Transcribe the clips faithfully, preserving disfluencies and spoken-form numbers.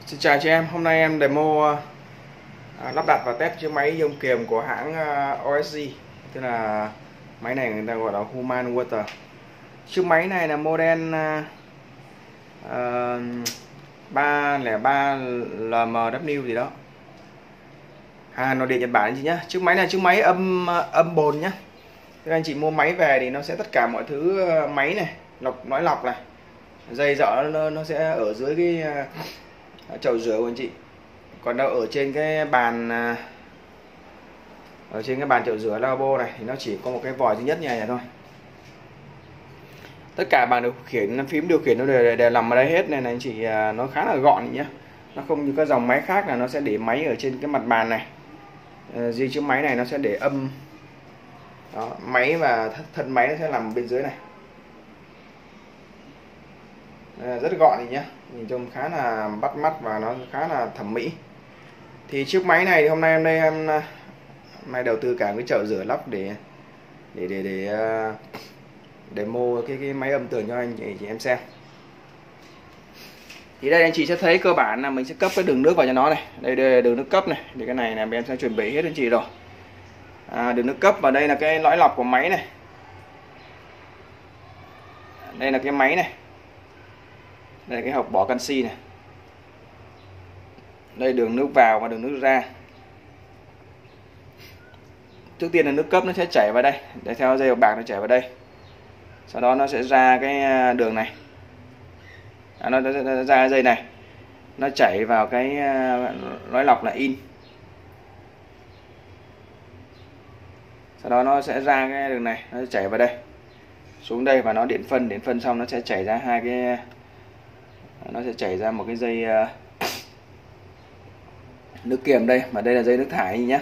Xin chào chị em, hôm nay em demo à, lắp đặt và test chiếc máy ion kiềm của hãng à, o ét giê, tức là máy này người ta gọi là Human Water. Chiếc máy này là model à, à, ba không ba L M W gì đó, à, nó điện Nhật Bản anh chị nhé. Chiếc máy này chiếc máy âm âm bồn nhé. Các anh chị mua máy về thì nó sẽ tất cả mọi thứ máy này, lọc nói lọc này, dây dọ nó, nó sẽ ở dưới cái uh, chậu rửa của anh chị. Còn đâu ở trên cái bàn uh, ở trên cái bàn chậu rửa lavabo này thì nó chỉ có một cái vòi duy nhất như này thôi. Tất cả bảng điều khiển, phím điều khiển nó đều, đều nằm ở đây hết, nên là anh chị uh, nó khá là gọn nhé. Nó không như các dòng máy khác là nó sẽ để máy ở trên cái mặt bàn này. Uh, riêng chiếc máy này nó sẽ để âm. Đó, máy và thân máy nó sẽ nằm bên dưới này. Đây, rất gọn này nhé, nhìn trông khá là bắt mắt và nó khá là thẩm mỹ. Thì chiếc máy này thì hôm nay em đây em hôm nay đầu tư cả cái chậu rửa lóc để để để để để demo cái cái máy âm tường cho anh chị, chị em xem. Thì đây anh chị sẽ thấy cơ bản là mình sẽ cấp cái đường nước vào cho nó này. Đây, đây là đường nước cấp này, thì cái này là em sẽ chuẩn bị hết anh chị rồi. À, đường nước cấp, và đây là cái lõi lọc của máy này. Đây là cái máy này. Đây là cái hộc bỏ canxi này. Đây đường nước vào và đường nước ra. Trước tiên là nước cấp nó sẽ chảy vào đây, để theo dây bạc nó chảy vào đây. Sau đó nó sẽ ra cái đường này. À, nó, nó ra dây này. Nó chảy vào cái lõi lọc là in. Sau đó nó sẽ ra cái đường này, nó sẽ chảy vào đây. Xuống đây và nó điện phân, điện phân xong nó sẽ chảy ra hai cái, nó sẽ chảy ra một cái dây uh, nước kiềm đây, mà đây là dây nước thải nhé.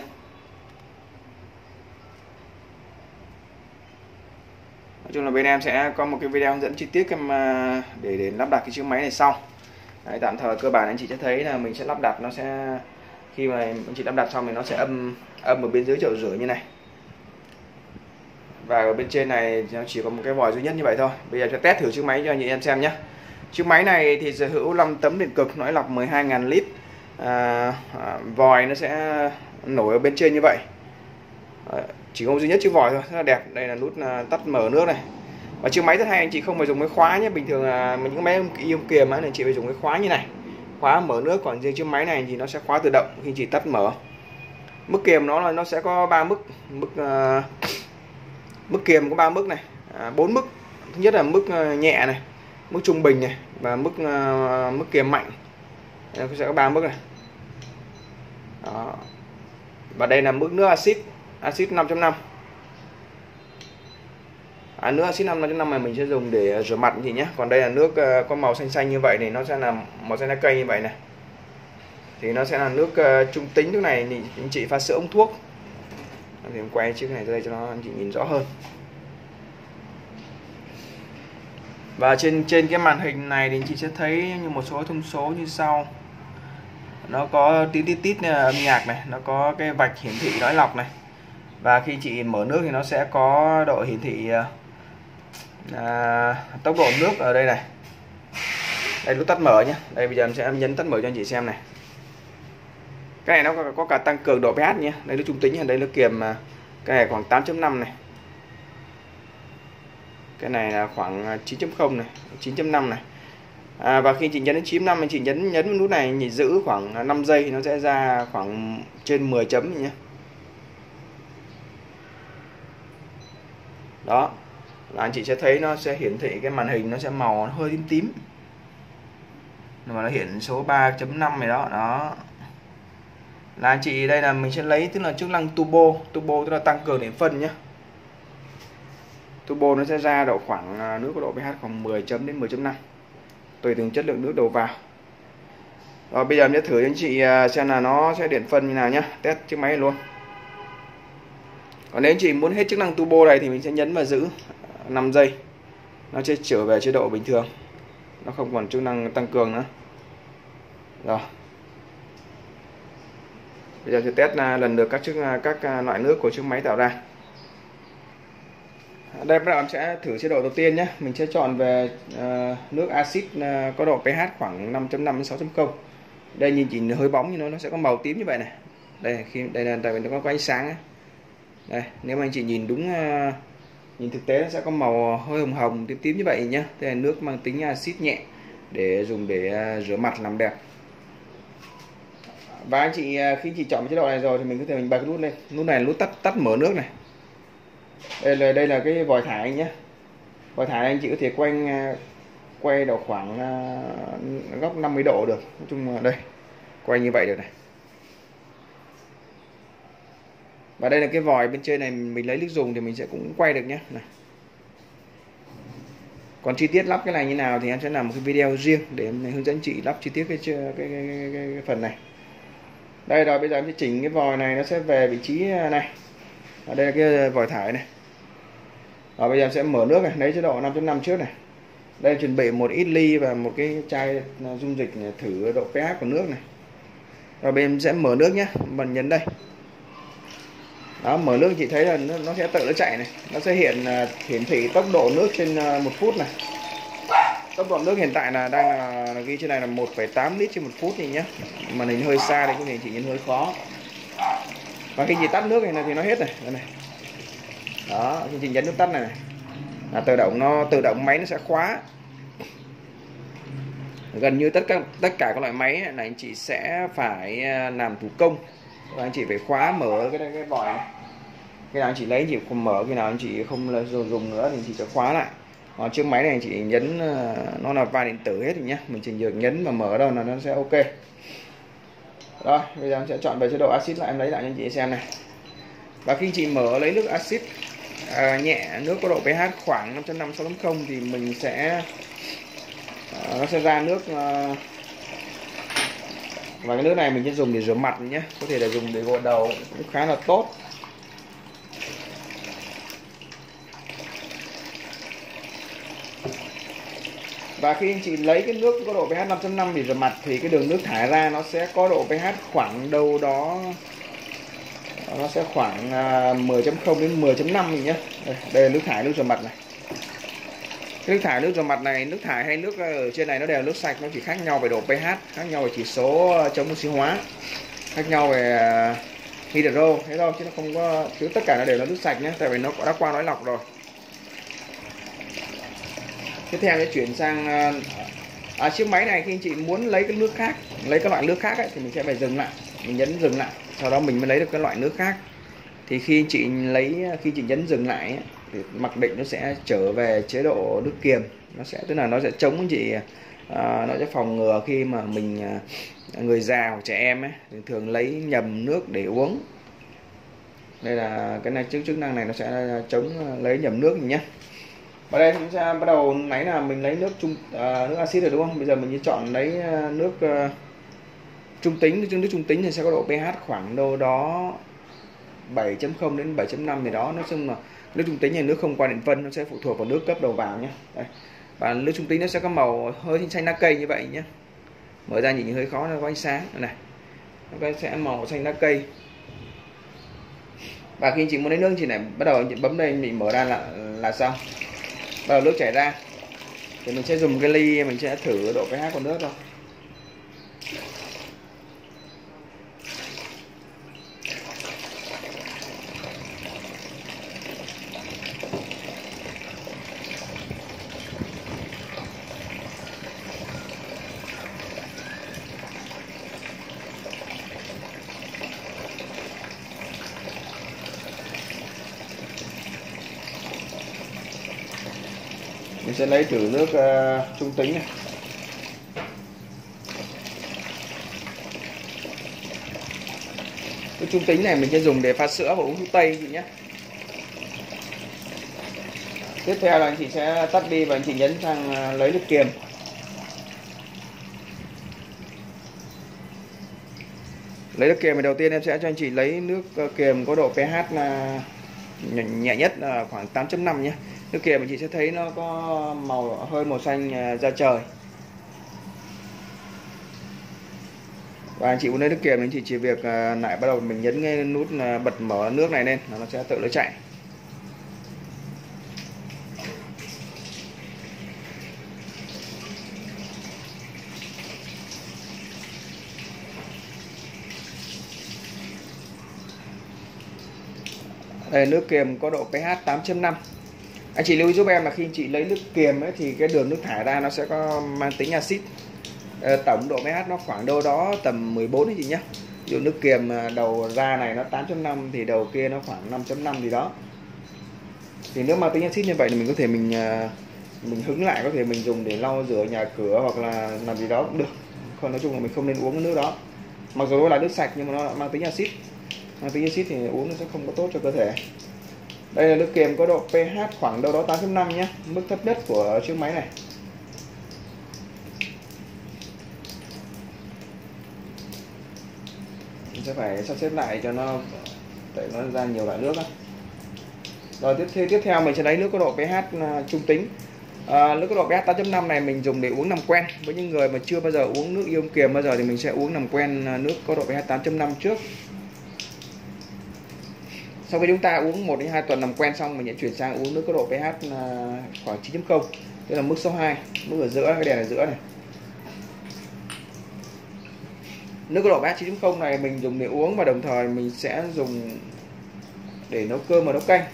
Nói chung là bên em sẽ có một cái video hướng dẫn chi tiết em uh, để để lắp đặt cái chiếc máy này sau. Đấy, tạm thời cơ bản anh chị sẽ thấy là mình sẽ lắp đặt, nó sẽ khi mà anh chị lắp đặt xong thì nó sẽ âm âm ở bên dưới chậu rửa như này. Và ở bên trên này nó chỉ có một cái vòi duy nhất như vậy thôi. Bây giờ sẽ test thử chiếc máy cho anh chị em xem nhé. Chiếc máy này thì sở hữu năm tấm điện cực, lõi lọc mười hai nghìn lít. À, à, vòi nó sẽ nổi ở bên trên như vậy. À, chỉ có duy nhất chiếc vòi thôi, rất là đẹp. Đây là nút à, tắt mở nước này. Và chiếc máy rất hay, anh chị không phải dùng cái khóa nhé. Bình thường là những cái máy ion kiềm ấy, anh chị phải dùng cái khóa như này, khóa mở nước. Còn riêng chiếc máy này thì nó sẽ khóa tự động khi chị tắt mở. Mức kiềm nó là nó sẽ có ba mức. Mức à, mức kiềm có ba mức này, bốn à, mức. Thứ nhất là mức uh, nhẹ này, mức trung bình này, và mức uh, mức kiềm mạnh. Đây, sẽ có ba mức này. Đó. Và đây là mức nước axit, axit năm chấm năm. À, nước axit năm chấm năm này mình sẽ dùng để rửa mặt chị nhé. Còn đây là nước uh, có màu xanh xanh như vậy này, nó sẽ là màu xanh lá cây như vậy này. Thì nó sẽ là nước uh, trung tính. Nước này thì anh chị pha sữa uống thuốc. Thì em quay chiếc này ra đây cho nó anh chị nhìn rõ hơn. Và trên trên cái màn hình này thì anh chị sẽ thấy như một số thông số như sau. Nó có tít tít tít âm nhạc này, nó có cái vạch hiển thị lõi lọc này. Và khi chị mở nước thì nó sẽ có độ hiển thị à, tốc độ nước ở đây này. Đây nút tắt mở nhé. Đây bây giờ em sẽ nhấn tắt mở cho anh chị xem này. Cái này nó có, có cả tăng cường độ pH nhé. Đây là trung tính, đây là kiềm, cái này khoảng tám chấm năm này. Cái này là khoảng chín chấm không này, chín chấm năm này. À, và khi chị nhấn đến chín chấm năm anh chị nhấn nhấn nút này, nhị giữ khoảng năm giây thì nó sẽ ra khoảng trên mười chấm nhé. Đó. Là anh chị sẽ thấy nó sẽ hiển thị cái màn hình nó sẽ màu nó hơi tím tím. Nhưng mà nó hiện số ba chấm năm này đó, đó. Là anh chị đây là mình sẽ lấy tức là chức năng turbo, turbo tức là tăng cường điện phân nhé. Turbo nó sẽ ra độ khoảng nước có độ pH khoảng mười chấm đến mười chấm năm, tùy từng chất lượng nước đầu vào. Rồi bây giờ em sẽ thử cho anh chị xem là nó sẽ điện phân như nào nhé, test chiếc máy này luôn. Còn nếu anh chị muốn hết chức năng turbo này thì mình sẽ nhấn và giữ năm giây, nó sẽ trở về chế độ bình thường, nó không còn chức năng tăng cường nữa. Rồi bây giờ sẽ test lần lượt các chức các loại nước của chiếc máy tạo ra. Đây bắt đầu em sẽ thử chế độ đầu tiên nhé. Mình sẽ chọn về uh, nước axit uh, có độ pH khoảng năm chấm năm đến sáu chấm không. Đây nhìn chỉ hơi bóng nhưng nó nó sẽ có màu tím như vậy này. Đây khi đây là tại vì nó có, có ánh sáng ấy. Đây nếu mà anh chị nhìn đúng uh, nhìn thực tế nó sẽ có màu hơi hồng hồng tím tím như vậy nhá. Đây là nước mang tính axit nhẹ để dùng để uh, rửa mặt làm đẹp. Và anh chị uh, khi chị chọn chế độ này rồi thì mình có thể mình bật cái nút lên. Nút này là nút tắt tắt mở nước này. Đây là đây là cái vòi thải anh nhé. Vòi thải anh chị có thể quay uh, quay độ khoảng uh, góc năm mươi độ được. Nói chung là đây quay như vậy được này. Và đây là cái vòi bên trên này mình lấy nước dùng thì mình sẽ cũng quay được nhé này. Còn chi tiết lắp cái này như nào thì em sẽ làm một cái video riêng để em hướng dẫn chị lắp chi tiết cái cái, cái, cái, cái, cái phần này. Đây rồi bây giờ em sẽ chỉnh cái vòi này nó sẽ về vị trí này. Ở đây là cái vòi thải này. Rồi bây giờ em sẽ mở nước này, lấy chế độ năm chấm năm trước này. Đây chuẩn bị một ít ly và một cái chai dung dịch thử độ pH của nước này. Rồi bây giờ em sẽ mở nước nhé, mình nhấn đây. Đó, mở nước chị thấy là nó, nó sẽ tự nó chạy này, nó sẽ hiện uh, hiển thị tốc độ nước trên uh, một phút này. Tốc độ nước hiện tại là đang là, là ghi trên này là một phẩy tám lít trên một phút thì nhé. Màn hình hơi xa đây, có thể chị nhìn hơi khó. Và khi chị tắt nước này, này thì nó hết này, đây này. Đó, khi chị nhấn nút tắt này, này là tự động nó tự động máy nó sẽ khóa. Gần như tất cả tất cả các loại máy này anh chị sẽ phải làm thủ công. Và anh chị phải khóa mở cái cái vòi này. Cái nào anh chị lấy anh chị không mở, cái nào anh chị không dùng nữa thì anh chị sẽ khóa lại. Còn chiếc máy này anh chị nhấn nó là va điện tử hết thì nhá, mình chỉ việc nhấn và mở đâu là nó sẽ ok. Rồi bây giờ em sẽ chọn về chế độ axit lại, em lấy lại cho anh chị xem này. Và khi chị mở lấy nước axit à, nhẹ, nước có độ pH khoảng năm chấm năm sáu chấm không thì mình sẽ à, nó sẽ ra nước à, và cái nước này mình sẽ dùng để rửa mặt nhé, có thể là dùng để gội đầu cũng khá là tốt. Và khi anh chị lấy cái nước có độ pH năm chấm năm để rửa mặt thì cái đường nước thải ra nó sẽ có độ pH khoảng đâu đó, nó sẽ khoảng mười chấm không đến mười chấm năm nhé. Đây, đây là nước thải nước rửa mặt này. Cái nước thải nước rửa mặt này, nước thải hay nước ở trên này nó đều là nước sạch, nó chỉ khác nhau về độ pH, khác nhau về chỉ số chống oxy hóa, khác nhau về hydro, thế thôi chứ nó không có, chứ tất cả nó đều là nước sạch nhé, tại vì nó đã qua lõi lọc rồi. Tiếp theo sẽ chuyển sang à, chiếc máy này khi anh chị muốn lấy cái nước khác, lấy các loại nước khác ấy, thì mình sẽ phải dừng lại, mình nhấn dừng lại, sau đó mình mới lấy được cái loại nước khác. Thì khi anh chị lấy, khi chị nhấn dừng lại ấy, thì mặc định nó sẽ trở về chế độ nước kiềm, nó sẽ tức là nó sẽ chống anh chị, à, nó sẽ phòng ngừa khi mà mình à, người già hoặc trẻ em ấy thường, thường lấy nhầm nước để uống. Đây là cái này chức chức năng này nó sẽ chống lấy nhầm nước nhé. Và đây chúng ta bắt đầu nãy là mình lấy nước trung à, nước axit rồi đúng không? Bây giờ mình chọn lấy nước uh, trung tính, nước trung tính thì sẽ có độ pH khoảng đâu đó bảy chấm không đến bảy chấm năm thì đó. Nói chung là nước trung tính này nước không qua điện phân, nó sẽ phụ thuộc vào nước cấp đầu vào nhé. Đây. Và nước trung tính nó sẽ có màu hơi xanh lá cây như vậy nhé. Mở ra nhìn hơi khó, nó có ánh sáng này, nó sẽ màu xanh lá cây. Và khi chị muốn lấy nước chị này bắt đầu chị bấm đây, mình mở ra là là xong. Bắt đầu nước chảy ra thì mình sẽ dùng cái ly, mình sẽ thử độ pH của nước thôi. Mình sẽ lấy thử nước uh, trung tính này. Nước trung tính này mình sẽ dùng để pha sữa và uống thuốc tây chị nhé. Tiếp theo là anh chị sẽ tắt đi và anh chị nhấn sang uh, lấy nước kiềm. Lấy nước kiềm thì đầu tiên em sẽ cho anh chị lấy nước uh, kiềm có độ pH là uh, nhẹ nhất là uh, khoảng tám chấm năm nhé. Nước kiềm thì chị sẽ thấy nó có màu hơi màu xanh da trời. Và anh chị muốn lấy nước kiềm thì chị chỉ việc lại bắt đầu mình nhấn cái nút bật mở nước này lên, nó sẽ tự nó chạy. Đây là nước kiềm có độ pH tám chấm năm. Anh chị lưu ý giúp em là khi anh chị lấy nước kiềm ấy, thì cái đường nước thải ra nó sẽ có mang tính axit. Tổng độ pH nó khoảng đâu đó tầm mười bốn đấy chị nhé. Ví dụ nước kiềm đầu ra này nó tám chấm năm thì đầu kia nó khoảng năm chấm năm gì đó. Thì nước mang tính axit như vậy thì mình có thể mình mình hứng lại, có thể mình dùng để lau rửa nhà cửa hoặc là làm gì đó cũng được. Còn nói chung là mình không nên uống cái nước đó. Mặc dù nó là nước sạch nhưng mà nó mang tính axit. Mang tính axit thì uống nó sẽ không có tốt cho cơ thể. Đây là nước kiềm có độ pH khoảng đâu đó tám chấm năm nhé, mức thấp nhất của chiếc máy này. Mình sẽ phải sắp xếp lại cho nó để nó ra nhiều loại nước đó. Rồi tiếp theo tiếp theo mình sẽ lấy nước có độ pH trung tính. À, nước có độ pH tám chấm năm này mình dùng để uống làm quen. Với những người mà chưa bao giờ uống nước ion kiềm bao giờ thì mình sẽ uống làm quen nước có độ pH tám chấm năm trước. Sau khi chúng ta uống một đến hai tuần làm quen xong, mình sẽ chuyển sang uống nước có độ pH khoảng chín chấm không, tức là mức số hai, mức ở giữa, cái đèn ở giữa này. Nước có độ pH chín chấm không này mình dùng để uống và đồng thời mình sẽ dùng để nấu cơm và nấu canh.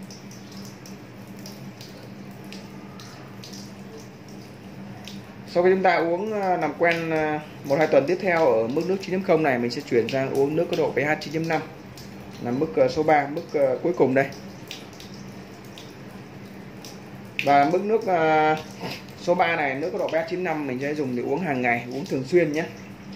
Sau khi chúng ta uống làm quen một hai tuần tiếp theo ở mức nước chín chấm không này, mình sẽ chuyển sang uống nước có độ pH chín chấm năm là mức số ba, mức cuối cùng đây. Và mức nước số ba này, nước có độ pH chín chấm năm mình sẽ dùng để uống hàng ngày, uống thường xuyên nhé.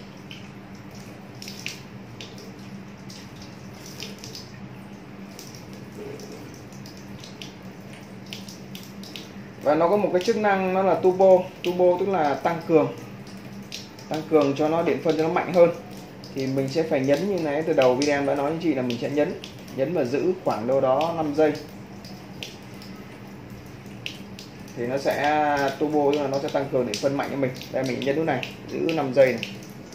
Và nó có một cái chức năng nó là turbo, turbo tức là tăng cường, tăng cường cho nó điện phân cho nó mạnh hơn. Thì mình sẽ phải nhấn như này, từ đầu video em đã nói với chị là mình sẽ nhấn, nhấn và giữ khoảng đâu đó năm giây. Thì nó sẽ turbo, tức là nó sẽ tăng cường điện phân mạnh cho mình. Đây mình nhấn nút này, giữ năm giây này.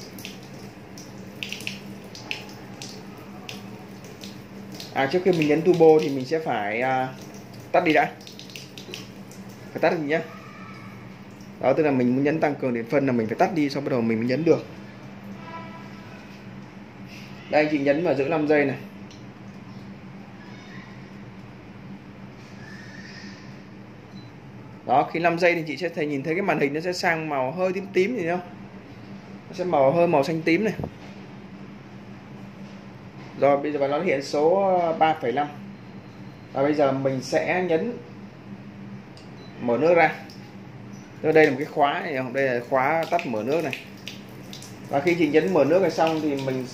À, trước khi mình nhấn turbo thì mình sẽ phải à, tắt đi đã. Phải tắt đi nhé. Đó, tức là mình muốn nhấn tăng cường điện phân là mình phải tắt đi, xong bắt đầu mình mới nhấn được. Đây anh chị nhấn và giữ năm giây này. Đó, khi năm giây thì chị sẽ thấy nhìn thấy cái màn hình nó sẽ sang màu hơi tím tím gì không? Nó sẽ màu hơi màu xanh tím này. Rồi bây giờ nó hiện số ba phẩy năm. Và bây giờ mình sẽ nhấn mở nước ra. Đây là một cái khóa này, đây là khóa tắt mở nước này. Và khi chị nhấn mở nước này xong thì mình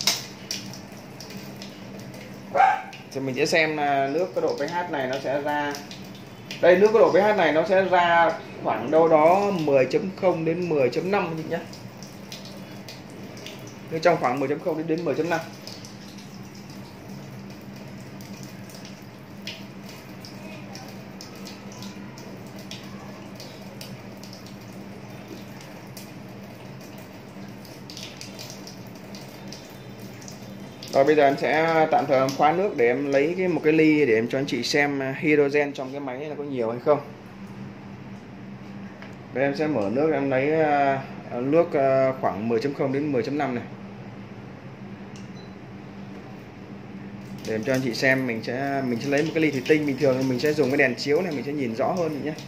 thì mình sẽ xem nước có độ pH này nó sẽ ra. Đây, nước có độ pH này nó sẽ ra khoảng đâu đó mười chấm không đến mười chấm năm nhé. Trong khoảng mười chấm không đến mười chấm năm. Rồi bây giờ em sẽ tạm thời khóa nước để em lấy cái một cái ly để em cho anh chị xem hydrogen trong cái máy này là có nhiều hay không. Đây em sẽ mở nước, em lấy nước khoảng mười chấm không đến mười chấm năm này. Để em cho anh chị xem, mình sẽ mình sẽ lấy một cái ly thủy tinh bình thường, mình sẽ dùng cái đèn chiếu này mình sẽ nhìn rõ hơn nhé.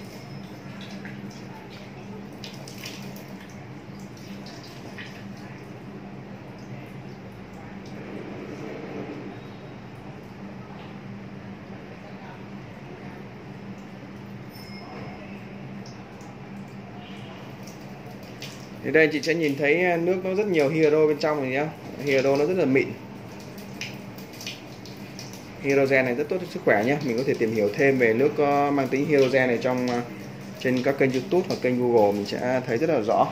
Thì đây chị sẽ nhìn thấy nước nó rất nhiều hydro bên trong này nhá. Hydro nó rất là mịn. Hydrogen này rất tốt cho sức khỏe nhé. Mình có thể tìm hiểu thêm về nước có mang tính hydrogen này trong trên các kênh YouTube hoặc kênh Google, mình sẽ thấy rất là rõ.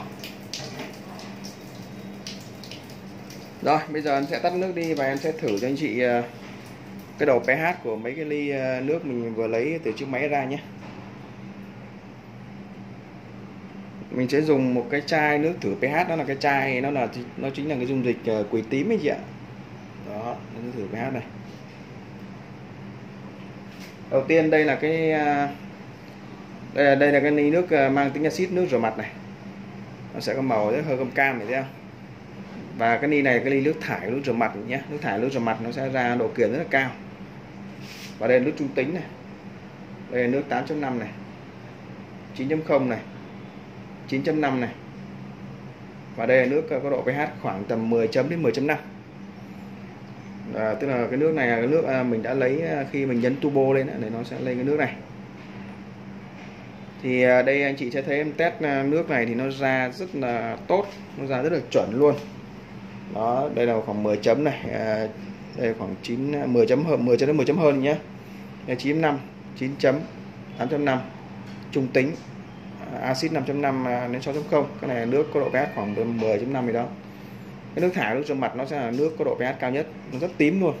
Rồi bây giờ em sẽ tắt nước đi và em sẽ thử cho anh chị cái đầu pH của mấy cái ly nước mình vừa lấy từ chiếc máy ra nhé. Mình sẽ dùng một cái chai nước thử pH, đó là cái chai nó là nó chính là cái dung dịch quỳ tím ấy chị ạ. Đó, nước thử pH này. Đầu tiên đây là cái đây là đây là cái ly nước mang tính axit, nước rửa mặt này. Nó sẽ có màu rất hơi cam cam này thấy không? Và cái ly này là cái ly nước thải nước rửa mặt nhé. Nước thải nước rửa mặt nó sẽ ra độ kiềm rất là cao. Và đây là nước trung tính này, đây là nước tám chấm năm này, chín chấm không này, chín chấm năm này, và đây là nước có độ pH khoảng tầm mười chấm đến mười chấm năm. À, tức là cái nước này là cái nước mình đã lấy khi mình nhấn turbo lên để nó sẽ lên cái nước này. Thì đây anh chị sẽ thấy em test nước này thì nó ra rất là tốt, nó ra rất là chuẩn luôn. Đó, đây là khoảng mười chấm này, à, đây là khoảng chín mười chấm hơn, mười chấm đến mười chấm hơn nhé. Đây chín chấm năm, chín chấm, tám chấm năm, trung tính, axit năm chấm năm đến sáu chấm không. Cái này là nước có độ pH khoảng mười chấm năm gì đó. Cái nước thải nước trong mặt nó sẽ là nước có độ pH cao nhất, nó rất tím luôn.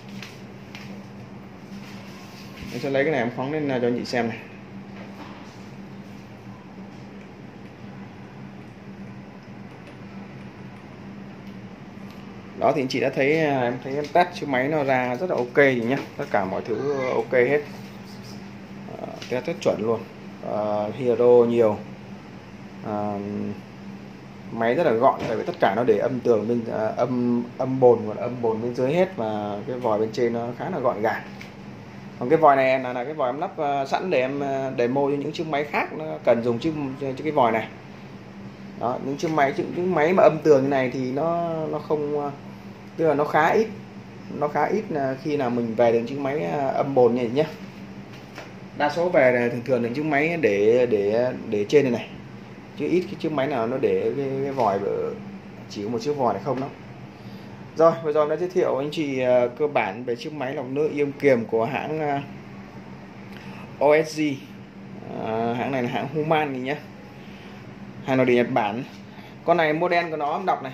Mình sẽ lấy cái này em phóng lên cho anh chị xem này. Đó thì anh chị đã thấy, em thấy em test chiếc máy nó ra rất là ok gì nhá, tất cả mọi thứ ok hết, à, test rất chuẩn luôn, à, hydro nhiều, à, máy rất là gọn, tại vì tất cả nó để âm tường bên à, âm âm bồn và âm bồn bên dưới hết, và cái vòi bên trên nó khá là gọn gàng. Còn cái vòi này là, là cái vòi em lắp uh, sẵn để em uh, demo cho những chiếc máy khác nó cần dùng chiếc cho cái vòi này. Đó, những chiếc máy những chiếc máy mà âm tường như này thì nó nó không uh, tức là nó khá ít, nó khá ít là khi nào mình về được chiếc máy uh, âm bồn như này nhé. Đa số về là thường thường là chiếc máy để để để trên này này, chứ ít cái chiếc máy nào nó để cái, cái vòi chỉ có một chiếc vòi này không đó. Rồi, vừa rồi đã giới thiệu anh chị uh, cơ bản về chiếc máy lọc nước ion kiềm của hãng uh, o ét giê. Uh, hãng này là hãng Human này nhé, hàng nội địa Nhật Bản. Con này model của nó em đọc này,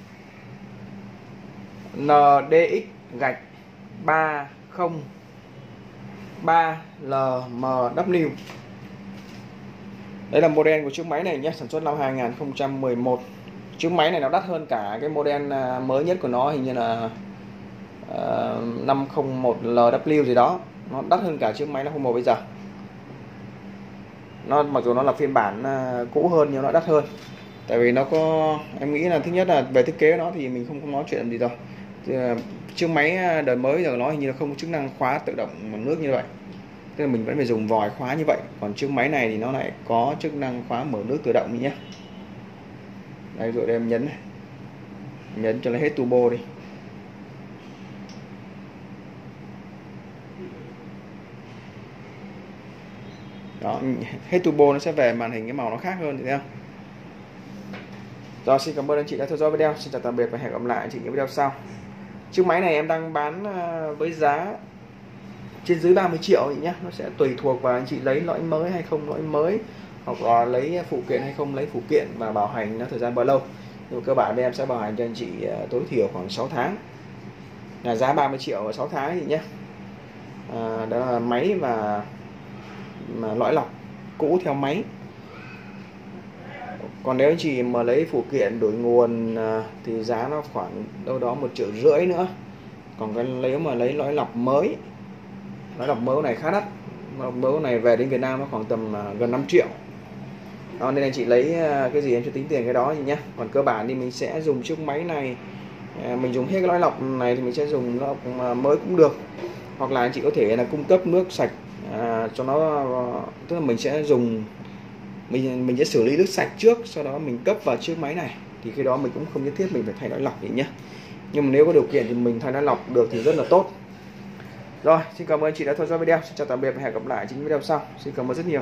en đê ích gạch ba không ba lờ em vê. Đây là model của chiếc máy này nhé, sản xuất năm hai nghìn không trăm mười một. Chiếc máy này nó đắt hơn cả cái model mới nhất của nó, hình như là uh, năm không một lờ vê gì đó. Nó đắt hơn cả chiếc máy năm không một bây giờ. Nó mặc dù nó là phiên bản uh, cũ hơn nhưng nó đắt hơn. Tại vì nó có, em nghĩ là thứ nhất là về thiết kế của nó thì mình không không nói chuyện làm gì rồi. Thì, uh, chiếc máy đời mới giờ nó hình như là không có chức năng khóa tự động bằng nước như vậy. Tức là mình vẫn phải dùng vòi khóa như vậy. Còn chiếc máy này thì nó lại có chức năng khóa mở nước tự động đi nhé. Đây rồi đây em nhấn này, nhấn cho nó hết turbo đi. Đó, hết turbo nó sẽ về màn hình cái màu nó khác hơn, thấy không? Rồi, xin cảm ơn anh chị đã theo dõi video. Xin chào tạm biệt và hẹn gặp lại anh chị những video sau. Chiếc máy này em đang bán với giá trên dưới ba mươi triệu nhé. Nó sẽ tùy thuộc vào anh chị lấy lõi mới hay không lõi mới, hoặc là lấy phụ kiện hay không lấy phụ kiện, và bảo hành nó thời gian bao lâu. Nhưng cơ bản đây em sẽ bảo hành cho anh chị tối thiểu khoảng sáu tháng, là giá ba mươi triệu và sáu tháng thì nhé. À, đó là máy và mà lõi lọc cũ theo máy. Còn nếu anh chị mà lấy phụ kiện đổi nguồn thì giá nó khoảng đâu đó một triệu rưỡi nữa. Còn cái nếu mà lấy lõi lọc mới, lõi lọc mới này khá đắt. Lõi lọc mới này về đến Việt Nam nó khoảng tầm gần năm triệu. Đó, nên anh chị lấy cái gì em cho tính tiền cái đó gì nhé. Còn cơ bản thì mình sẽ dùng chiếc máy này, mình dùng hết cái lõi lọc này thì mình sẽ dùng lõi lọc mới cũng được. Hoặc là anh chị có thể là cung cấp nước sạch à, cho nó, tức là mình sẽ dùng mình mình sẽ xử lý nước sạch trước, sau đó mình cấp vào chiếc máy này, thì khi đó mình cũng không nhất thiết mình phải thay lõi lọc gì nhé. Nhưng mà nếu có điều kiện thì mình thay lõi lọc được thì rất là tốt. Rồi, xin cảm ơn anh chị đã theo dõi video. Xin chào tạm biệt và hẹn gặp lại trong video sau. Xin cảm ơn rất nhiều.